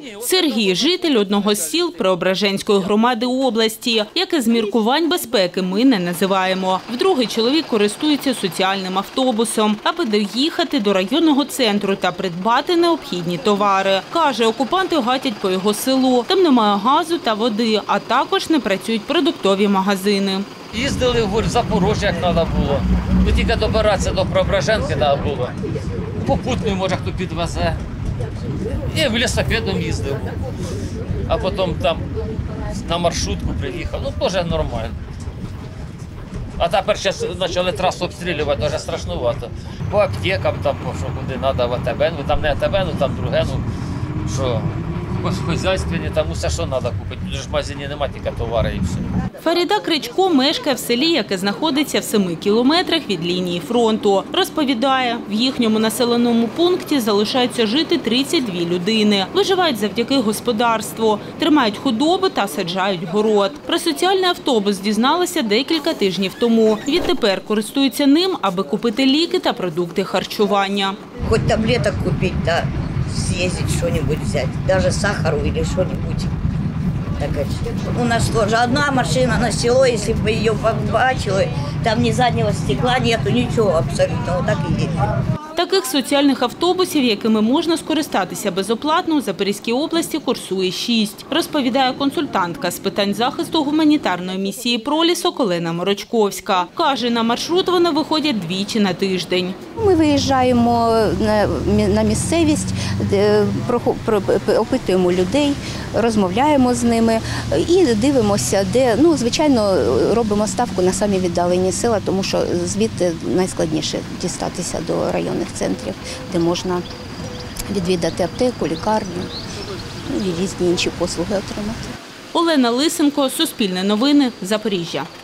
Сергій – житель одного з сіл Преображенської громади області, яке з міркувань безпеки ми не називаємо. Вдруге чоловік користується соціальним автобусом, аби доїхати до районного центру та придбати необхідні товари. Каже, окупанти гатять по його селу. Там немає газу та води, а також не працюють продуктові магазини. Їздили в Запорожжя, як треба було. Тільки добиратися до Преображенки треба було. Попутною, може, хто підвезе. Я велосипедом їздив, а потім там на маршрутку приїхав. Ну, теж нормально. А тепер зараз почали трасу обстрілювати, дуже страшнувато. По аптекам, там, що куди треба, в АТБ, ну там не АТБ, ну там друге, ну що, хозяйственні, там усе, що треба купити. Тут ж в магазині немає, тільки товари і все. Фаріда Кричко мешкає в селі, яке знаходиться в 7 кілометрах від лінії фронту. Розповідає, в їхньому населеному пункті залишаються жити 32 людини. Виживають завдяки господарству, тримають худобу та саджають город. Про соціальний автобус дізналися декілька тижнів тому. Відтепер користуються ним, аби купити ліки та продукти харчування. Хоч таблеток купити, да, з'їздити, щось взяти, навіть сахару або щось. У нас тоже одна машина на село, если бы ее побачили, там ни заднего стекла нету, ничего абсолютно, вот так и есть. Таких соціальних автобусів, якими можна скористатися безоплатно, у Запорізькій області курсує 6, розповідає консультантка з питань захисту гуманітарної місії «Пролісок» Олена Морочковська. Каже, на маршрут вони виходять двічі на тиждень. Ми виїжджаємо на місцевість, опитуємо людей, розмовляємо з ними і дивимося, де, ну, звичайно, робимо ставку на самі віддалені села, тому що звідти найскладніше дістатися до районних центрів, де можна відвідати аптеку, лікарню і різні інші послуги отримати. Олена Лисенко, Суспільне новини, Запоріжжя.